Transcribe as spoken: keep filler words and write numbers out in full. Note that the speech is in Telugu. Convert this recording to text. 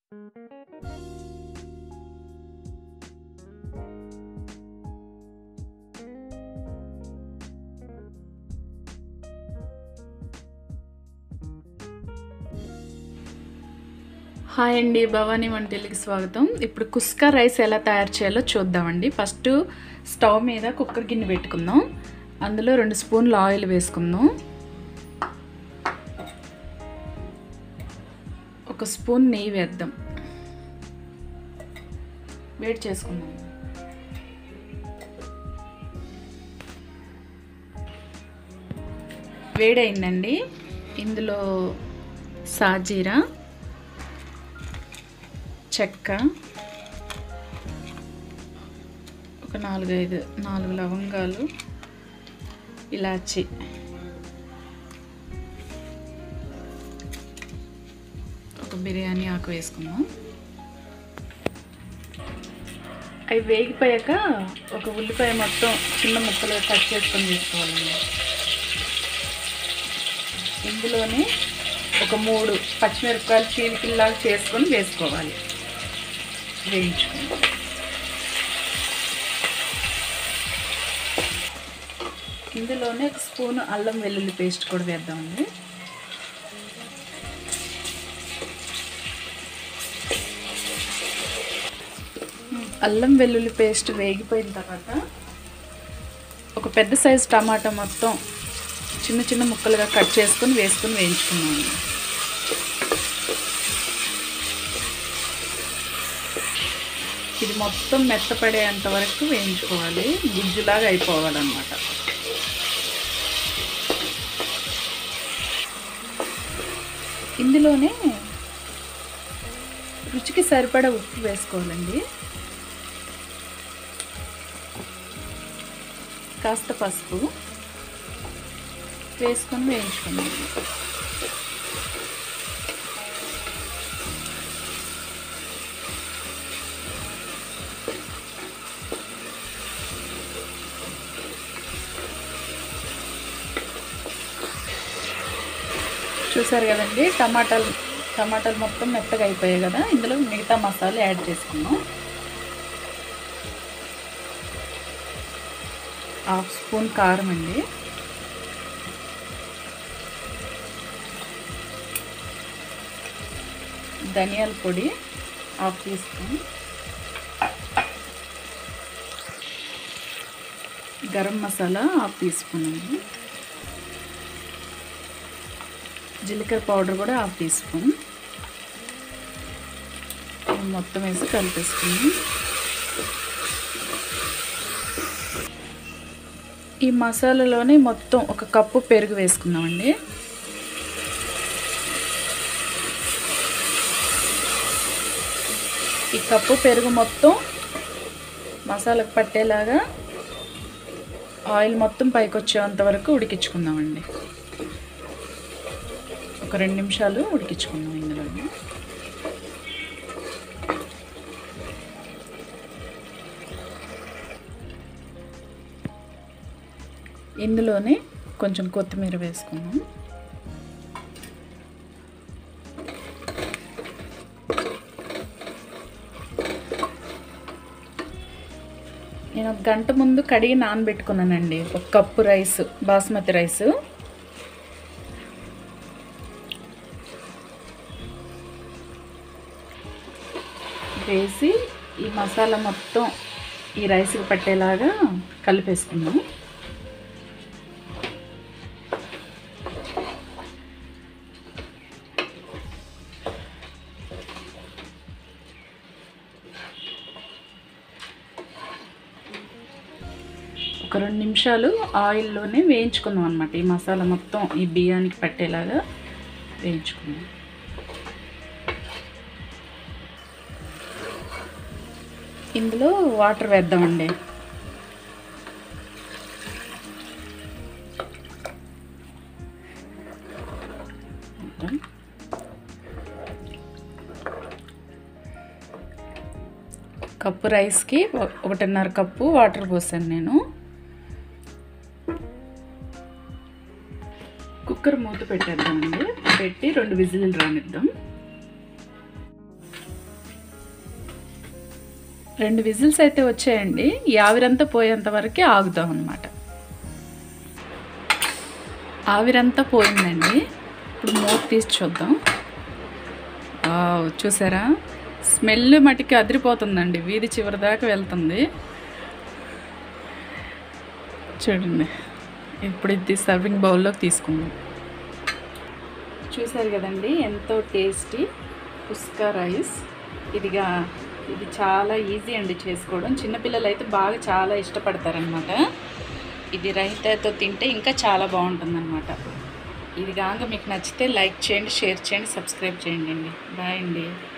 హాయ్ అండి, భవానీ వంటిల్లుకి స్వాగతం. ఇప్పుడు కుస్కా రైస్ ఎలా తయారు చేయాలో చూద్దామండి. ఫస్ట్ స్టవ్ మీద కుక్కర్ గిన్నె పెట్టుకుందాం. అందులో రెండు స్పూన్లు ఆయిల్ వేసుకుందాం. ఒక స్పూన్ నెయ్యి వేద్దాం. వేడి చేసుకుందాం. వేడైందండి. ఇందులో సాజీరా, చెక్క, ఒక నాలుగైదు నాలుగు లవంగాలు, ఇలాచి, ఒక బిర్యానీ ఆకు వేసుకుందాం. అవి వేగిపోయాక ఒక ఉల్లిపాయ మొత్తం చిన్న ముక్కలు కట్ చేసుకొని వేసుకోవాలండి. ఇందులోనే ఒక మూడు పచ్చిమిరపకాయలు చీలికల్లాగా చేసుకొని వేసుకోవాలి. వేయించుకోండి. ఇందులోనే ఒక స్పూను అల్లం వెల్లుల్లి పేస్ట్ కూడా వేద్దామండి. అల్లం వెల్లుల్లి పేస్ట్ వేగిపోయిన తర్వాత ఒక పెద్ద సైజు టమాటా మొత్తం చిన్న చిన్న ముక్కలుగా కట్ చేసుకొని వేసుకొని వేయించుకున్నాము. ఇది మొత్తం మెత్తపడేంత వరకు వేయించుకోవాలి. గుజ్జులాగా అయిపోవాలన్నమాట. ఇందులోనే రుచికి సరిపడా ఉప్పు వేసుకోవాలండి. కాస్త పసుపు వేసుకొని వేయించుకున్నాము. చూసారు కదండి, టమాటాలు టమాటాలు మొత్తం మెత్తగా అయిపోయాయి కదా. ఇందులో మిగతా మసాలా యాడ్ చేసుకున్నాం. హాఫ్ స్పూన్ కారం అండి, ధనియాల పొడి half teaspoon, garam masala half teaspoon అండి, జీలకర్ర పౌడర్ కూడా హాఫ్ టీ స్పూన్ మొత్తం వేసి కలిపేసుకుని ఈ మసాలాలోనే మొత్తం ఒక కప్పు పెరుగు వేసుకుందామండి. ఈ కప్పు పెరుగు మొత్తం మసాలాకు పట్టేలాగా ఆయిల్ మొత్తం పైకి వచ్చేంత వరకు ఉడికించుకుందామండి. ఒక రెండు నిమిషాలు ఉడికించుకుందాం. ఇందులో ఇందులోనే కొంచెం కొత్తిమీర వేసుకుందాం. నేను ఒక గంట ముందు కడిగి నానబెట్టుకున్నానండి. ఒక కప్పు రైస్, బాస్మతి రైసు. వేసి ఈ మసాలా మొత్తం ఈ రైస్కి పట్టేలాగా కలిపేసుకుందాం. ఒక రెండు నిమిషాలు ఆయిల్లోనే వేయించుకుందాం అన్నమాట. ఈ మసాలా మొత్తం ఈ బియ్యానికి పట్టేలాగా వేయించుకుందాం. ఇందులో వాటర్ వేద్దామండి. కప్పు రైస్కి ఒకటిన్నర కప్పు వాటర్ పోసాను నేను. కుక్కర్ మూత పెట్టేద్దామండి. పెట్టి రెండు విజిల్లు రానిద్దాం. రెండు విజిల్స్ అయితే వచ్చాయండి. ఈ ఆవిరంతా పోయేంత వరకే ఆగుతాం అన్నమాట. ఆవిరంతా పోయిందండి. ఇప్పుడు మూత తీసి చూద్దాం. చూసారా, స్మెల్ మటుకి అదిరిపోతుందండి, వీధి చివరి దాకా వెళ్తుంది. చూడండి, ఇప్పుడు ఇది సర్వింగ్ బౌల్లోకి తీసుకుందాం. చూసారు కదండి, ఎంతో టేస్టీ కుస్కా రైస్. ఇదిగా ఇది చాలా ఈజీ అండి చేసుకోవడం. చిన్నపిల్లలు అయితే బాగా చాలా ఇష్టపడతారనమాట. ఇది రైతాతో తింటే ఇంకా చాలా బాగుంటుందన్నమాట. ఇది కాక మీకు నచ్చితే లైక్ చేయండి, షేర్ చేయండి, సబ్స్క్రైబ్ చేయండి అండి. బాయ్ అండి.